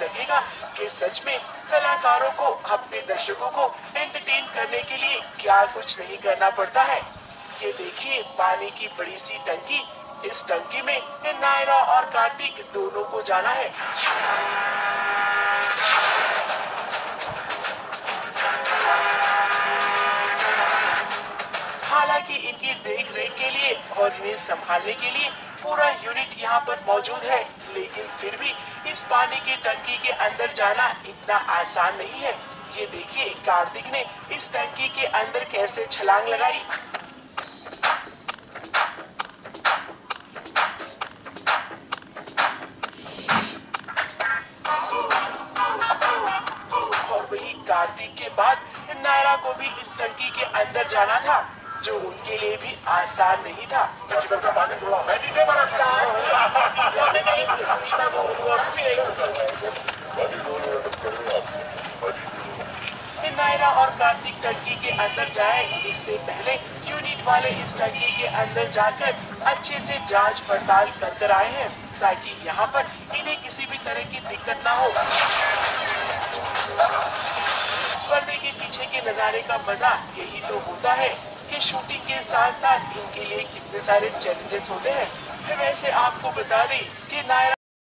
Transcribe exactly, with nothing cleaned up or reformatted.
लगेगा कि सच में कलाकारों को अपने दर्शकों को एंटरटेन करने के लिए क्या कुछ नहीं करना पड़ता है। ये देखिए पानी की बड़ी सी टंकी, इस टंकी में नायरा और कार्तिक दोनों को जाना है। हालांकि इनकी देख रेख के लिए और इन्हें संभालने के लिए पूरा यूनिट यहाँ पर मौजूद है, लेकिन फिर भी इस पानी की टंकी के अंदर जाना इतना आसान नहीं है। ये देखिए कार्तिक ने इस टंकी के अंदर कैसे छलांग लगाई। और वही कार्तिक के बाद नायरा को भी इस टंकी के अंदर जाना था, जो उनके लिए भी आसान नहीं था। नायरा और कार्तिक टंकी के अंदर जाएं, इससे पहले यूनिट वाले इस टंकी के अंदर जाकर अच्छे से जांच पड़ताल कर कर आए हैं, ताकि यहाँ पर इन्हें किसी भी तरह की दिक्कत ना हो। पर्दे के पीछे के नजारे का मजा यही तो होता है कि शूटिंग के साथ साथ इनके लिए कितने सारे चैलेंजेस होते हैं। वैसे आपको बता दें कि नायरा